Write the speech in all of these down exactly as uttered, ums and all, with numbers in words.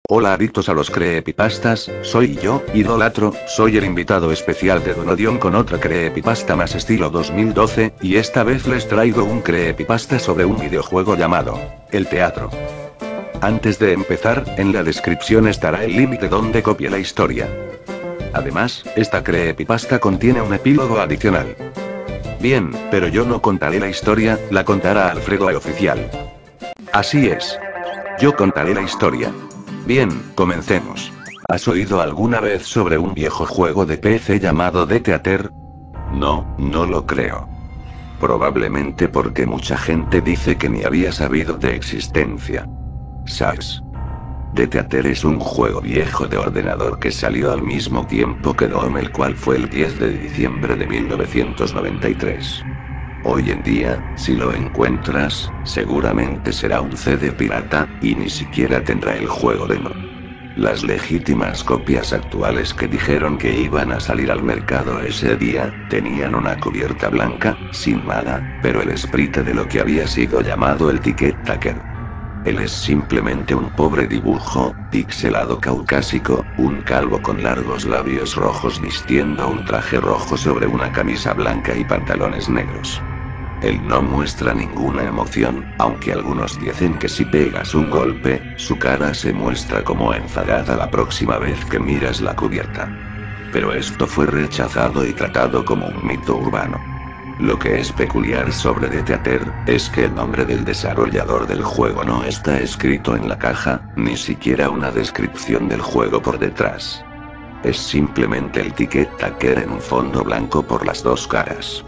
Hola adictos a los creepypastas, soy yo, Idolatro, soy el invitado especial de Donodion con otra creepypasta más estilo dos mil doce, y esta vez les traigo un creepypasta sobre un videojuego llamado El Teatro. Antes de empezar, en la descripción estará el link de donde copié la historia. Además, esta creepypasta contiene un epílogo adicional. Bien, pero yo no contaré la historia, la contará Alfredo Oficial. Así es. Yo contaré la historia. Bien, comencemos. ¿Has oído alguna vez sobre un viejo juego de P C llamado The Theater? No, no lo creo. Probablemente porque mucha gente dice que ni había sabido de existencia. ¿Sabes? The Theater es un juego viejo de ordenador que salió al mismo tiempo que Doom, el cual fue el diez de diciembre de mil novecientos noventa y tres. Hoy en día, si lo encuentras, seguramente será un C D pirata, y ni siquiera tendrá el juego demo. Las legítimas copias actuales que dijeron que iban a salir al mercado ese día, tenían una cubierta blanca, sin nada, pero el sprite de lo que había sido llamado el Ticket Taker. Él es simplemente un pobre dibujo, pixelado caucásico, un calvo con largos labios rojos vistiendo un traje rojo sobre una camisa blanca y pantalones negros. Él no muestra ninguna emoción, aunque algunos dicen que si pegas un golpe, su cara se muestra como enfadada la próxima vez que miras la cubierta. Pero esto fue rechazado y tratado como un mito urbano. Lo que es peculiar sobre The Theater, es que el nombre del desarrollador del juego no está escrito en la caja, ni siquiera una descripción del juego por detrás. Es simplemente el Ticket Taker en un fondo blanco por las dos caras.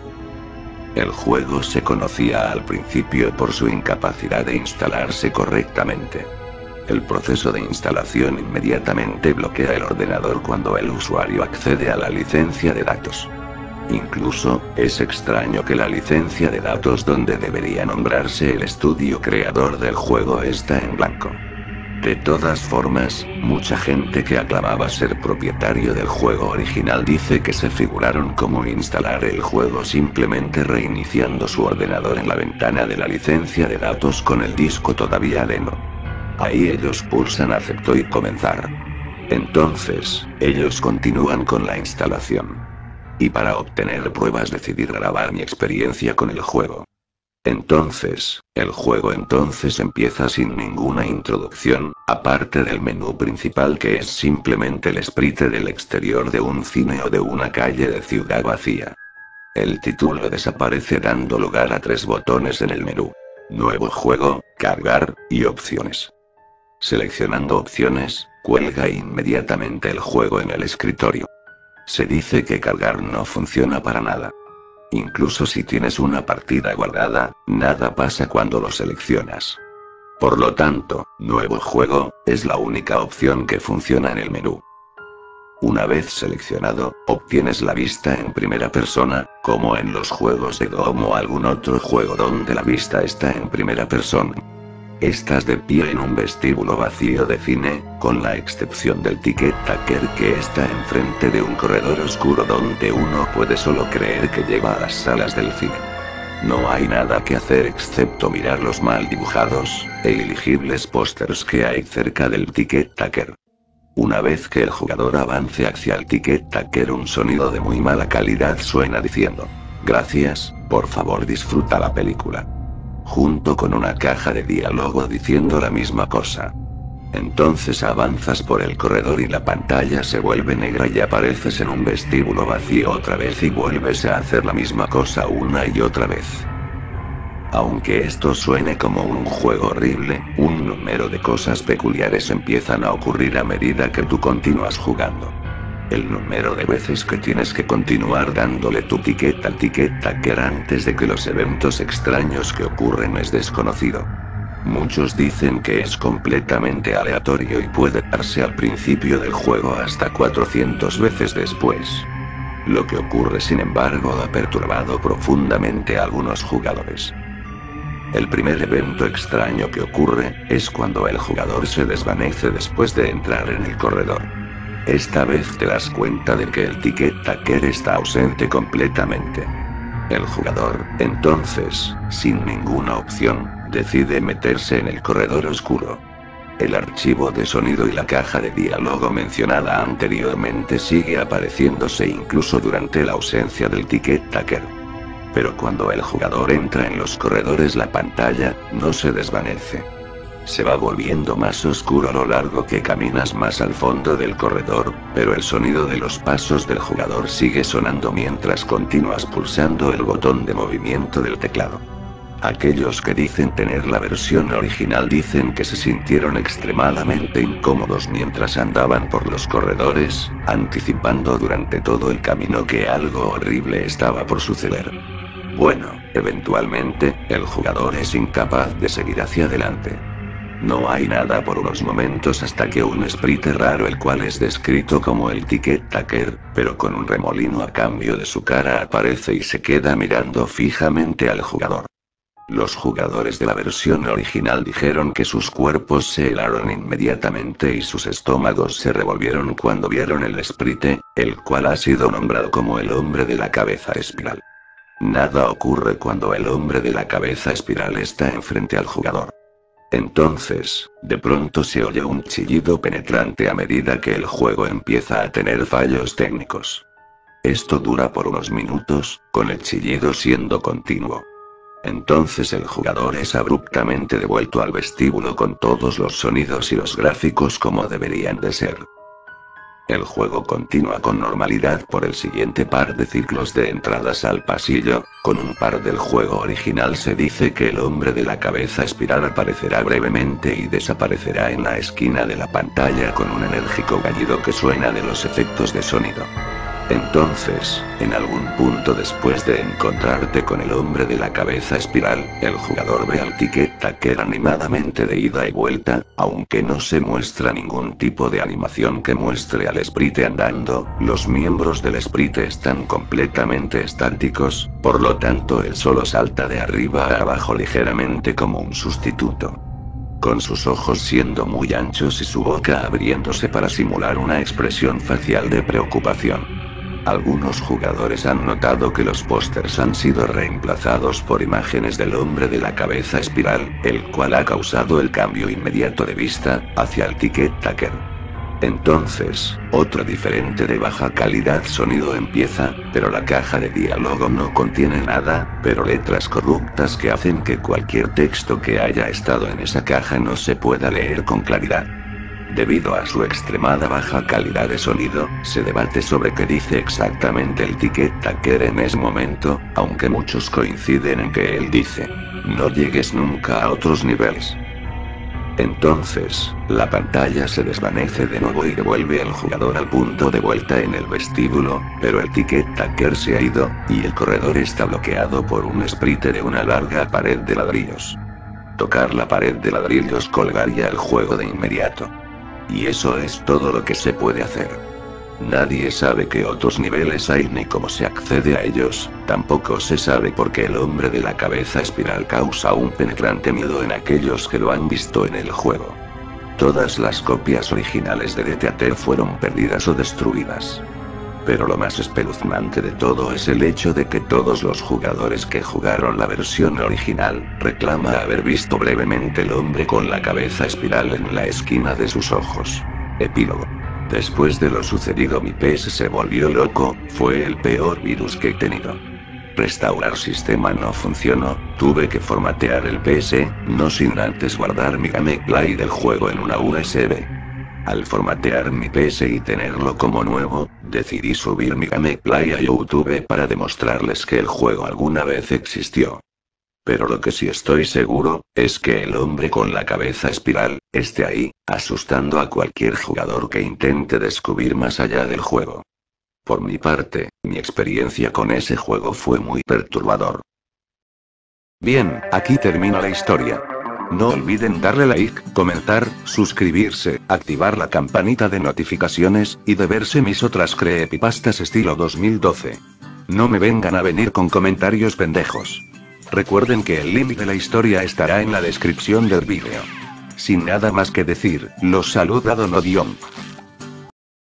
El juego se conocía al principio por su incapacidad de instalarse correctamente. El proceso de instalación inmediatamente bloquea el ordenador cuando el usuario accede a la licencia de datos. Incluso, es extraño que la licencia de datos donde debería nombrarse el estudio creador del juego está en blanco. De todas formas, mucha gente que aclamaba ser propietario del juego original dice que se figuraron cómo instalar el juego simplemente reiniciando su ordenador en la ventana de la licencia de datos con el disco todavía dentro. Ahí ellos pulsan acepto y comenzar. Entonces, ellos continúan con la instalación. Y para obtener pruebas decidí grabar mi experiencia con el juego. Entonces, el juego entonces empieza sin ninguna introducción, aparte del menú principal que es simplemente el sprite del exterior de un cine o de una calle de ciudad vacía. El título desaparece dando lugar a tres botones en el menú. Nuevo juego, cargar, y opciones. Seleccionando opciones, cuelga inmediatamente el juego en el escritorio. Se dice que cargar no funciona para nada. Incluso si tienes una partida guardada, nada pasa cuando lo seleccionas. Por lo tanto, nuevo juego, es la única opción que funciona en el menú. Una vez seleccionado, obtienes la vista en primera persona, como en los juegos de Doom o algún otro juego donde la vista está en primera persona. Estás de pie en un vestíbulo vacío de cine, con la excepción del Ticket Taker que está enfrente de un corredor oscuro donde uno puede solo creer que lleva a las salas del cine. No hay nada que hacer excepto mirar los mal dibujados, e ilegibles pósters que hay cerca del Ticket Taker. Una vez que el jugador avance hacia el Ticket Taker, un sonido de muy mala calidad suena diciendo: "Gracias, por favor disfruta la película", junto con una caja de diálogo diciendo la misma cosa. Entonces avanzas por el corredor y la pantalla se vuelve negra y apareces en un vestíbulo vacío otra vez y vuelves a hacer la misma cosa una y otra vez. Aunque esto suene como un juego horrible, un número de cosas peculiares empiezan a ocurrir a medida que tú continúas jugando. El número de veces que tienes que continuar dándole tu ticket al Ticket Taker antes de que los eventos extraños que ocurren es desconocido. Muchos dicen que es completamente aleatorio y puede darse al principio del juego hasta cuatrocientas veces después. Lo que ocurre sin embargo ha perturbado profundamente a algunos jugadores. El primer evento extraño que ocurre, es cuando el jugador se desvanece después de entrar en el corredor. Esta vez te das cuenta de que el Ticket Taker está ausente completamente. El jugador, entonces, sin ninguna opción, decide meterse en el corredor oscuro. El archivo de sonido y la caja de diálogo mencionada anteriormente sigue apareciéndose incluso durante la ausencia del Ticket Taker. Pero cuando el jugador entra en los corredores la pantalla no se desvanece. Se va volviendo más oscuro a lo largo que caminas más al fondo del corredor, pero el sonido de los pasos del jugador sigue sonando mientras continúas pulsando el botón de movimiento del teclado. Aquellos que dicen tener la versión original dicen que se sintieron extremadamente incómodos mientras andaban por los corredores, anticipando durante todo el camino que algo horrible estaba por suceder. Bueno, eventualmente, el jugador es incapaz de seguir hacia adelante. No hay nada por unos momentos hasta que un sprite raro, el cual es descrito como el Ticket Taker, pero con un remolino a cambio de su cara, aparece y se queda mirando fijamente al jugador. Los jugadores de la versión original dijeron que sus cuerpos se helaron inmediatamente y sus estómagos se revolvieron cuando vieron el sprite, el cual ha sido nombrado como el hombre de la cabeza espiral. Nada ocurre cuando el hombre de la cabeza espiral está enfrente al jugador. Entonces, de pronto se oye un chillido penetrante a medida que el juego empieza a tener fallos técnicos. Esto dura por unos minutos, con el chillido siendo continuo. Entonces el jugador es abruptamente devuelto al vestíbulo con todos los sonidos y los gráficos como deberían de ser. El juego continúa con normalidad por el siguiente par de ciclos de entradas al pasillo. Con un par del juego original se dice que el hombre de la cabeza espiral aparecerá brevemente y desaparecerá en la esquina de la pantalla con un enérgico gallido que suena de los efectos de sonido. Entonces, en algún punto después de encontrarte con el hombre de la cabeza espiral, el jugador ve al Ticket Taker animadamente de ida y vuelta, aunque no se muestra ningún tipo de animación que muestre al sprite andando. Los miembros del sprite están completamente estáticos, por lo tanto él solo salta de arriba a abajo ligeramente como un sustituto. Con sus ojos siendo muy anchos y su boca abriéndose para simular una expresión facial de preocupación. Algunos jugadores han notado que los pósters han sido reemplazados por imágenes del hombre de la cabeza espiral, el cual ha causado el cambio inmediato de vista hacia el Ticket Taker. Entonces, otro diferente de baja calidad sonido empieza, pero la caja de diálogo no contiene nada, pero letras corruptas que hacen que cualquier texto que haya estado en esa caja no se pueda leer con claridad. Debido a su extremada baja calidad de sonido, se debate sobre qué dice exactamente el Ticket Taker en ese momento, aunque muchos coinciden en que él dice: no llegues nunca a otros niveles. Entonces, la pantalla se desvanece de nuevo y devuelve al jugador al punto de vuelta en el vestíbulo, pero el Ticket Taker se ha ido, y el corredor está bloqueado por un sprite de una larga pared de ladrillos. Tocar la pared de ladrillos colgaría el juego de inmediato. Y eso es todo lo que se puede hacer. Nadie sabe qué otros niveles hay ni cómo se accede a ellos, tampoco se sabe por qué el hombre de la cabeza espiral causa un penetrante miedo en aquellos que lo han visto en el juego. Todas las copias originales de D T A T fueron perdidas o destruidas. Pero lo más espeluznante de todo es el hecho de que todos los jugadores que jugaron la versión original reclama haber visto brevemente el hombre con la cabeza espiral en la esquina de sus ojos. Epílogo. Después de lo sucedido mi P S se volvió loco, fue el peor virus que he tenido. Restaurar sistema no funcionó, tuve que formatear el P S, no sin antes guardar mi gameplay del juego en una U S B. Al formatear mi P S y tenerlo como nuevo, decidí subir mi gameplay a YouTube para demostrarles que el juego alguna vez existió. Pero lo que sí estoy seguro, es que el hombre con la cabeza espiral, esté ahí, asustando a cualquier jugador que intente descubrir más allá del juego. Por mi parte, mi experiencia con ese juego fue muy perturbador. Bien, aquí termina la historia. No olviden darle like, comentar, suscribirse, activar la campanita de notificaciones, y de verse mis otras creepypastas estilo dos mil doce. No me vengan a venir con comentarios pendejos. Recuerden que el link de la historia estará en la descripción del vídeo. Sin nada más que decir, los saluda Donodion.